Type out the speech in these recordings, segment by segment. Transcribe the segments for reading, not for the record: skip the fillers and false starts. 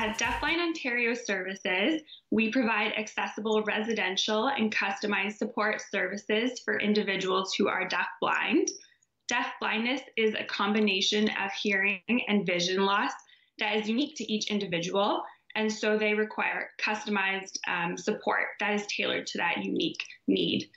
At Deafblind Ontario Services, we provide accessible residential and customized support services for individuals who are deafblind. Deafblindness is a combination of hearing and vision loss that is unique to each individual, and so they require customized support that is tailored to that unique need.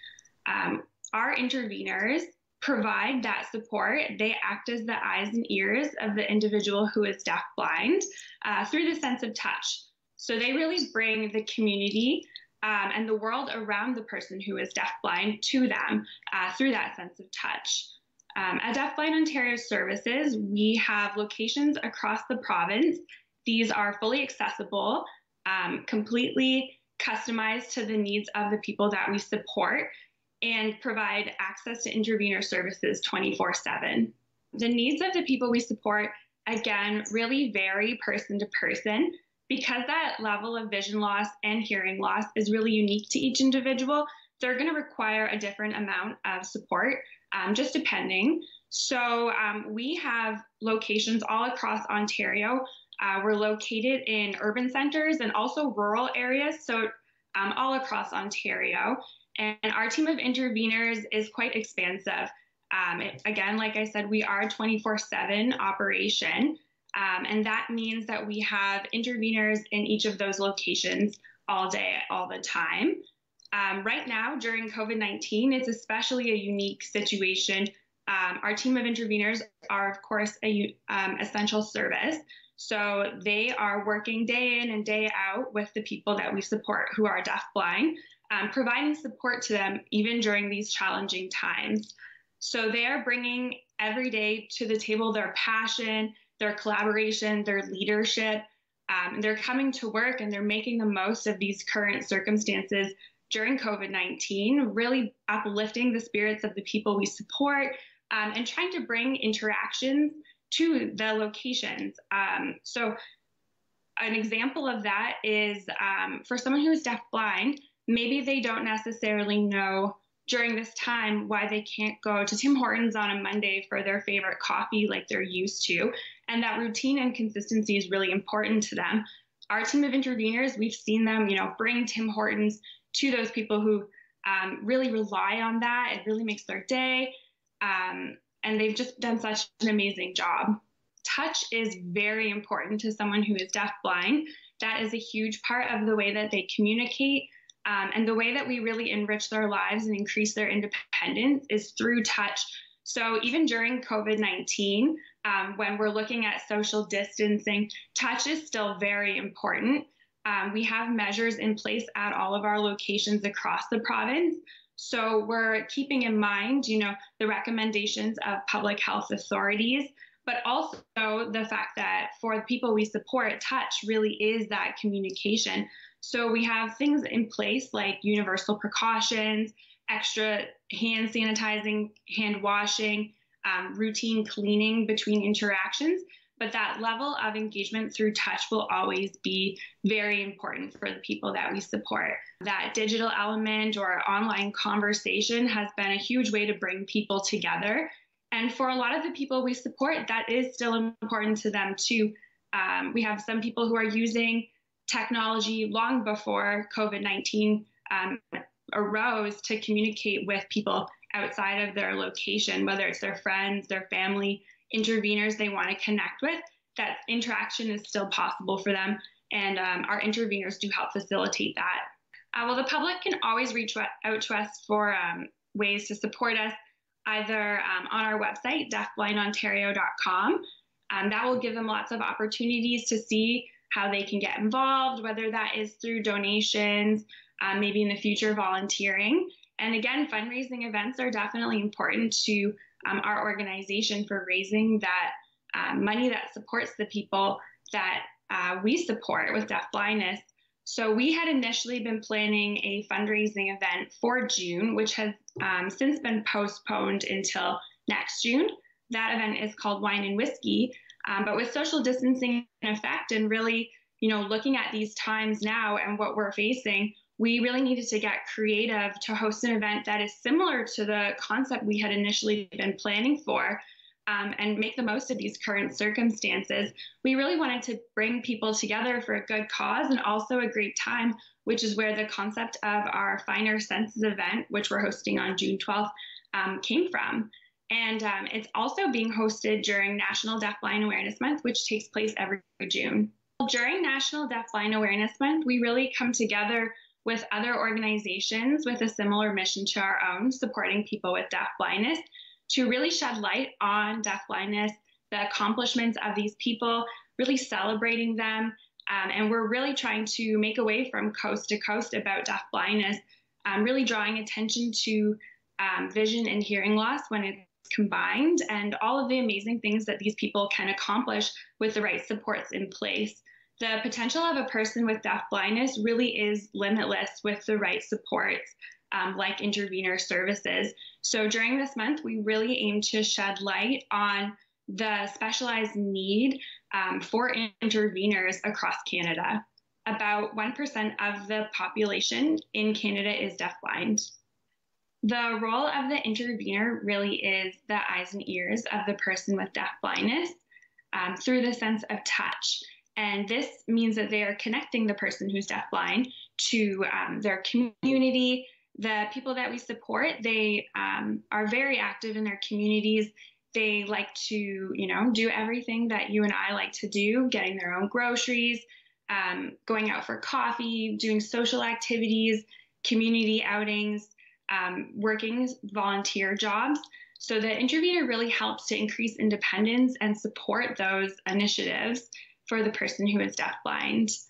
Our interveners provide that support. They act as the eyes and ears of the individual who is deafblind through the sense of touch. So they really bring the community and the world around the person who is deafblind to them through that sense of touch. At Deafblind Ontario Services, we have locations across the province. These are fully accessible, completely customized to the needs of the people that we support, and provide access to intervener services 24/7. The needs of the people we support, again, really vary person to person. Because that level of vision loss and hearing loss is really unique to each individual, they're going to require a different amount of support, just depending. So we have locations all across Ontario. We're located in urban centers and also rural areas, so all across Ontario. And our team of interveners is quite expansive. Again, like I said, we are a 24/7 operation. And that means that we have interveners in each of those locations all day, all the time. Right now, during COVID-19, it's especially a unique situation. Our team of interveners are, of course, a essential service. So they are working day in and day out with the people that we support who are deafblind, providing support to them even during these challenging times. So they are bringing every day to the table their passion, their collaboration, their leadership. They're coming to work and they're making the most of these current circumstances during COVID-19, really uplifting the spirits of the people we support and trying to bring interactions to the locations. So an example of that is for someone who is deafblind, maybe they don't necessarily know during this time why they can't go to Tim Hortons on a Monday for their favorite coffee like they're used to. And that routine and consistency is really important to them. Our team of interveners, we've seen them, bring Tim Hortons to those people who really rely on that. It really makes their day. And they've just done such an amazing job. Touch is very important to someone who is deafblind. That is a huge part of the way that they communicate. And the way that we really enrich their lives and increase their independence is through touch. So even during COVID-19, when we're looking at social distancing, touch is still very important. We have measures in place at all of our locations across the province. So we're keeping in mind, the recommendations of public health authorities, but also the fact that for the people we support, touch really is that communication. So we have things in place like universal precautions, extra hand sanitizing, hand washing, routine cleaning between interactions. But that level of engagement through touch will always be very important for the people that we support. That digital element or online conversation has been a huge way to bring people together. And for a lot of the people we support, that is still important to them too. We have some people who are using technology long before COVID-19 arose to communicate with people outside of their location, whether it's their friends, their family, interveners they want to connect with. That interaction is still possible for them, and our interveners do help facilitate that. Well, the public can always reach out to us for ways to support us, either on our website, deafblindontario.com. That will give them lots of opportunities to see how they can get involved, whether that is through donations, maybe in the future volunteering. And again, fundraising events are definitely important to our organization for raising that money that supports the people that we support with deafblindness. So we had initially been planning a fundraising event for June, which has since been postponed until next June. That event is called Wine and Whiskey. But with social distancing in effect and really, looking at these times now and what we're facing, we really needed to get creative to host an event that is similar to the concept we had initially been planning for. and make the most of these current circumstances. We really wanted to bring people together for a good cause and also a great time, which is where the concept of our Finer Senses event, which we're hosting on June 12th, came from. And it's also being hosted during National Deafblind Awareness Month, which takes place every June. During National Deafblind Awareness Month, we really come together with other organizations with a similar mission to our own, supporting people with deafblindness, to really shed light on deafblindness, the accomplishments of these people, really celebrating them. And we're really trying to make a way from coast to coast about deafblindness, really drawing attention to vision and hearing loss when it's combined, and all of the amazing things that these people can accomplish with the right supports in place. The potential of a person with deafblindness really is limitless with the right supports, like intervener services. So during this month, we really aim to shed light on the specialized need for interveners across Canada. About 1% of the population in Canada is deafblind. The role of the intervener really is the eyes and ears of the person with deafblindness through the sense of touch. And this means that they are connecting the person who's deafblind to their community. The people that we support, they are very active in their communities. They like to, do everything that you and I like to do, getting their own groceries, going out for coffee, doing social activities, community outings, working volunteer jobs. So the intervener really helps to increase independence and support those initiatives for the person who is deafblind.